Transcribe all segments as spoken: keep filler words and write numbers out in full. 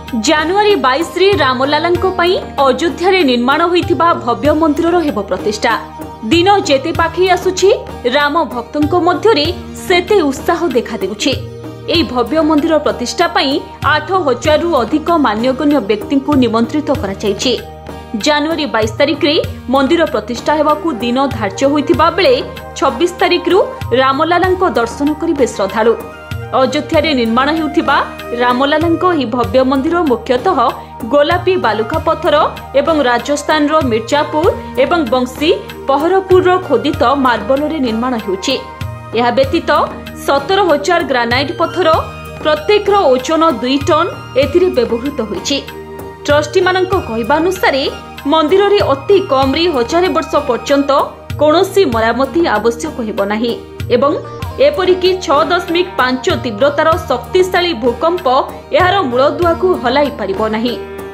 ଜାନୁଆରୀ ବାଇଶ ରେ ରାମଲାଲାଙ୍କ ପାଇଁ ଅଯୋଧ୍ୟାରେ ନିର୍ମାଣ ହୋଇଥିବା ଭବ୍ୟ ମନ୍ଦିରର ହେବ ପ୍ରତିଷ୍ଠା। ଦିନ ଯେତେ ପାଖେଇ ଆସୁଛି ରାମ ଭକ୍ତଙ୍କ ମଧ୍ୟରେ ସେତେ ଉତ୍ସାହ ଦେଖାଦେଉଛି। ଏହି ଭବ୍ୟ ମନ୍ଦିର ପ୍ରତିଷ୍ଠା ପାଇଁ ଆଠ ହଜାରରୁ ଅଧିକ ମାନ୍ୟଗଣ୍ୟ ବ୍ୟକ୍ତିଙ୍କୁ ନିମନ୍ତ୍ରିତ କରାଯାଇଛି। ଜାନୁଆରୀ ବାଇଶ ତାରିଖରେ ମନ୍ଦିର ପ୍ରତିଷ୍ଠା ହେବାକୁ ଦିନ ଧାର୍ଯ୍ୟ ହୋଇଥିବା ବେଳେ ଛବିଶ ତାରିଖରୁ ରାମଲାଲାଙ୍କ ଦର୍ଶନ କରିବେ ଶ୍ରଦ୍ଧାଳୁ। ଅଯୋଧ୍ୟାରେ ନିର୍ମାଣ ହେଉଥିବା ରାମଲାଲାଙ୍କ ଏହି ଭବ୍ୟ ମନ୍ଦିର ମୁଖ୍ୟତଃ ଗୋଲାପୀ ବାଲୁକା ପଥର ଏବଂ ରାଜସ୍ଥାନର ମିର୍ଜାପୁର ଏବଂ ବଂଶୀ ପହରପୁରର ଖୋଦିତ ମାର୍ବଲରେ ନିର୍ମାଣ ହେଉଛି। ଏହା ବ୍ୟତୀତ ସତର ହଜାର ଗ୍ରାନାଇଟ୍ ପଥର ପ୍ରତ୍ୟେକର ଓଜନ ଦୁଇ ଟନ୍ ଏଥିରେ ବ୍ୟବହୃତ ହୋଇଛି। ଟ୍ରଷ୍ଟିମାନଙ୍କ କହିବା ଅନୁସାରେ ମନ୍ଦିରରେ ଅତି କମ୍ରେ ହଜାରେ ବର୍ଷ ପର୍ଯ୍ୟନ୍ତ କୌଣସି ମରାମତି ଆବଶ୍ୟକ ହେବ ନାହିଁ ଏବଂ ଏପରିକି ଛଅ ଦଶମିକ ପାଞ୍ଚ ତୀବ୍ରତାର ଶକ୍ତିଶାଳୀ ଭୂକମ୍ପ ଏହାର ମୂଳଦୁଆକୁ ହଲାଇ ପାରିବ ନାହିଁ।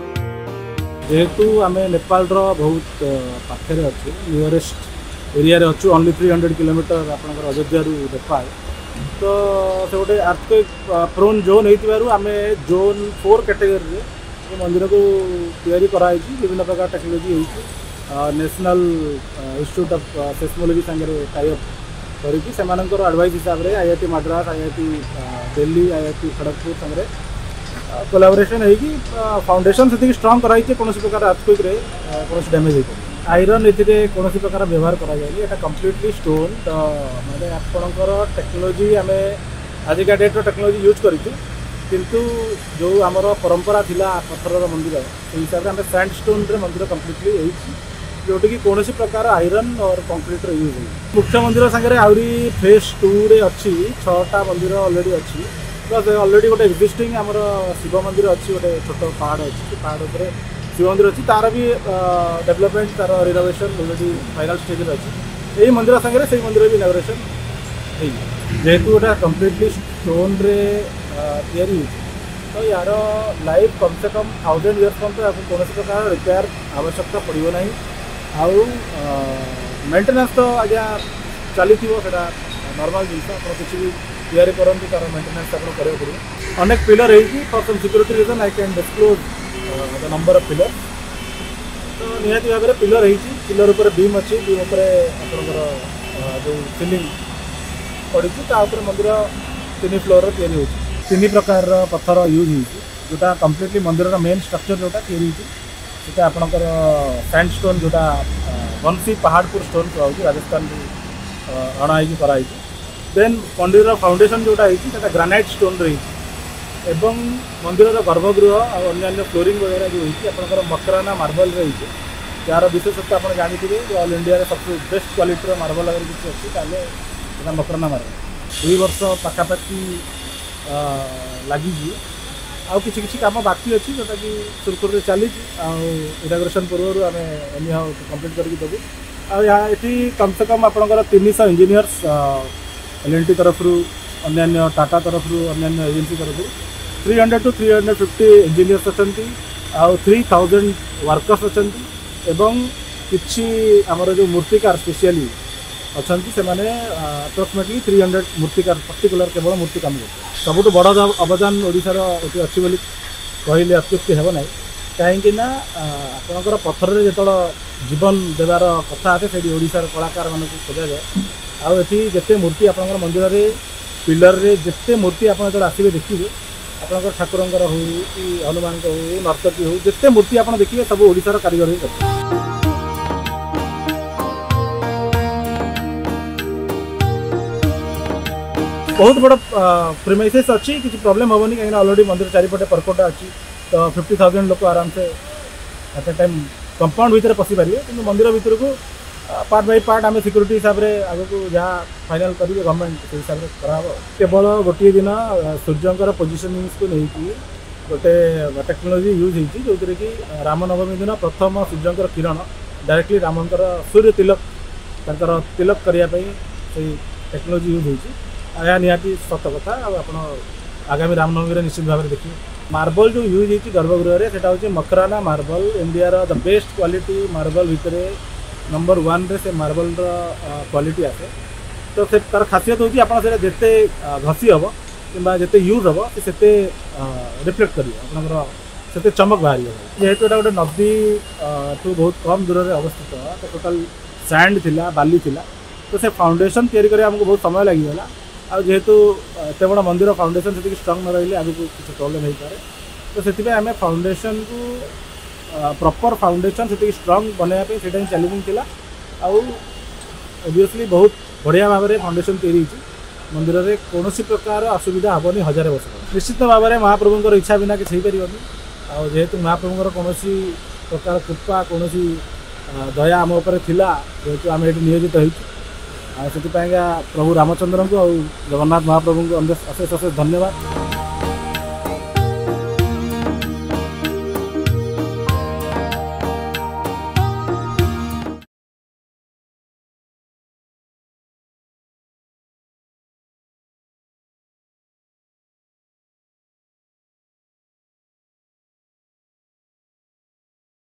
ଯେହେତୁ ଆମେ ନେପାଳର ବହୁତ ପାଖରେ ଅଛୁ, ନିୟରେଷ୍ଟ ଏରିଆରେ ଅଛୁ, ଓନ୍ଲି थ्री हंड्रेड किलोमीटर ଆପଣଙ୍କର ଅଯୋଧ୍ୟାରୁ ନେପାଳ, ତ ସେ ଗୋଟେ ଆର୍ଥକ୍ୱେକ୍ ପ୍ରୋନ୍ ଜୋନ୍ ହେଇଥିବାରୁ ଆମେ ଜୋନ୍ ଫୋର୍ କ୍ୟାଟେଗୋରୀରେ ଏ ମନ୍ଦିରକୁ ତିଆରି କରାହେଇଛି। ବିଭିନ୍ନ ପ୍ରକାର ଟେକ୍ନୋଲୋଜି ହେଇଛି। ନ୍ୟାସନାଲ ଇନଷ୍ଟିଚ୍ୟୁଟ୍ ଅଫ୍ ସେସ୍ମୋଲୋଜି ସାଙ୍ଗରେ ଟାଇଅପ୍ କରିକି ସେମାନଙ୍କର ଆଡ଼ଭାଇସ୍ ହିସାବରେ IIT Madras, IIT Delhi, IIT Kharagpur ସାଙ୍ଗରେ କୋଲାବୋରେସନ୍ ହେଇକି फाउंडेशन ସେତିକି ଷ୍ଟ୍ରଙ୍ଗ କରାଯାଇଛି। କୌଣସି ପ୍ରକାର ଆର୍ଥକ୍ୱେକ୍ରେ କୌଣସି ଡ୍ୟାମେଜ୍ ହେଇପାରେ। ଆଇରନ୍ ଏଥିରେ କୌଣସି ପ୍ରକାର ବ୍ୟବହାର କରାଯାଏନି। ଏଇଟା କମ୍ପ୍ଲିଟଲି ଷ୍ଟୋନ୍। ତ ମାନେ ଆପଣଙ୍କର ଟେକ୍ନୋଲୋଜି ଆମେ ଆଜିକା ଡେଟ୍ର ଟେକ୍ନୋଲୋଜି ୟୁଜ୍ କରିଛୁ, କିନ୍ତୁ ଯେଉଁ ଆମର ପରମ୍ପରା ଥିଲା ପଥରର ମନ୍ଦିର, ସେଇ ହିସାବରେ ଆମେ ସ୍ୟାଣ୍ଡ ଷ୍ଟୋନ୍ରେ ମନ୍ଦିର କମ୍ପ୍ଲିଟଲି ହେଇଛି, जोटि कौन प्रकार आयरन और कंक्रीटर यूज हो। मुख्य मंदिर सागर आहरी फेज टू रे अच्छी छटा मंदिर अलरेडी अच्छी, प्लस अलरेडी गोटे एक्जिस्टिंग आमर शिव मंदिर अच्छी, गोटे छोट पहाड़ अच्छी, पहाड़ उपर शिव मंदिर अच्छी, तार भी डेवलपमेंट तार रिनोवेशन अलरेडी फाइनाल स्टेज अच्छी। यही मंदिर सागर से मंदिर भी इनोग्रेशन जेहेतु गोटे कम्प्लीटली स्टोन रे तैयारी तो यार लाइफ कम से कम थाउजेंड इयर्स पर्यटन कौन प्रकार रिपेयर आवश्यकता पड़ो ना। आउ मेंटेनेंस तो आज्ञा चली सेटा नॉर्मल जिनस आप किसी भी तैयारी करते तार मेंटेनेंस आप पड़ो। अनेक पिलर है for some security reason I can disclose the number of pillar. तो निहाती भाव में पिलर है, पिलर उपर बीम अच्छी, बीम उपर आपंकर जो सीलिंग पड़ी मंदिर तीन फ्लोर या तीन प्रकार पत्थर यूज हो, जोटा कम्प्लीटली मंदिर मेन स्ट्रक्चर जोटा तैयारी होता आपणकर सैंड स्टोन जोटा बंसी पहाड़पुर स्टोन कहुँ राजस्थान अणाई कराई। देन मंदिर फाउंडेशन जोटा होता ग्रानाइट स्टोन रही एवं मंदिर गर्भगृह और अन्य फ्लोरिंग वगैरह जो होती आपंकर मकराना मार्बल रही, यार विशेषता आप जानते ऑल इंडिया सबसे बेस्ट क्वालिटी मार्बल अगर किसी अच्छी मकराना मार्बल दुई वर्ष पाखापाखि लगी आउ किसी किसी काम बाकी अच्छी जोटा कि सुरखुर चली इनाग्रेशन पूर्व आम एनी हाउ कम्प्लीट करके देवु। आठी कम से कम आपंकर तीन सौ इंजीनियर्स एल एन टी तरफ अन्य टाटा तरफ अन्य एजेंसी तरफ three hundred two three hundred fifty engineers अच्छा आउ थ्री थाउजेंड वर्कर्स अच्छा एवं किसी आमर जो मूर्तिकार स्पेशली अच्छा से अप्रोक्सीमेटली थ्री हंड्रेड मूर्तिकार पर्टिकुलर केवल मूर्ति काम करते। सबुठ बड़ अवदान ओडिशार ये अच्छी बोली कहले अत्युक्ति हे ना, कहीं आपंकर पत्थर जो जीवन देवार कथा आए से ओडिशार कलाकार मान खोजा जाए। आती जिते मूर्ति आपंकर मंदिर में पिलर रे जिते मूर्ति आप आसवे देखिए आपंकर ठाकुर हो कि हनुमान हो नर्तकी हो जिते मूर्ति आप देखिए सब ओडिशार कारीगर ही करते। बहुत बड़ा प्रीमाइसेस अच्छी किसी प्रॉब्लम हेनी कहीं अलरेडी मंदिर चारिपटे परकोटा अच्छी, तो फिफ्टी थाउजेंड लोक आराम से एट ए टाइम कंपाउंड भितर पशि पारे। कि मंदिर भितर को पार्ट बाय पार्ट आम सिक्योरिटी हिसाब से आगे को जहाँ फाइनाल करेंगे गवर्नमेंट से हिसाब से करा केवल गोटे दिन सूर्यंकर पोजिशनिंग को लेकिन गोटे टेक्नोलोजी यूज होती जो कि रामनवमी दिन प्रथम सूर्यंकर किरण डायरेक्टली रामंकर सूर्य तिलक तर तिलक करने टेक्नोलोजी यूज होती। आया निहाती सत कथा आप आगामी रामनवमी निश्चित भाव में देखिए। मार्बल जो यूज होती गर्भगृह से हूँ Makrana marble, India the best quality marble भितर नंबर वन रे से मार्बल क्वालिटी आसे। तो से तार खासियत होती आप जिते घसी हम कि जिते यूज हम से रिफ्लेक्ट कर से चमक बाहर जेहेतु एटा गोटे नदी ठू बहुत कम दूर में अवस्थित तो टोटाल सैंड थिला बाली थिला तो से फाउंडेशन तैयारी करे हमको बहुत समय लगिगला आ जेहेतु एत बड़ा मंदिर फाउंडेशन से स्ट्रंग न रही आगे किसी प्रोब्लेम हो पारे तो से आम फाउंडेशन को प्रॉपर फाउंडेशन से स्ट्रंग बनवाई से चैलेंजिंग थिला आउ ओबियसली बहुत बढ़िया भाव में फाउंडेशन तैयारी मंदिर में कौन प्रकार असुविधा हेनी हजार वर्ष निश्चित भाव में महाप्रभुंर इच्छा बिना किसी हो जेहेतु महाप्रभुंर कौन प्रकार कृपा कौन दया आम उपर थिला जेहेतु आम ये नियोजित होती प्रभु रामचंद्र को जगन्नाथ महाप्रभु को अशेष अशेष धन्यवाद।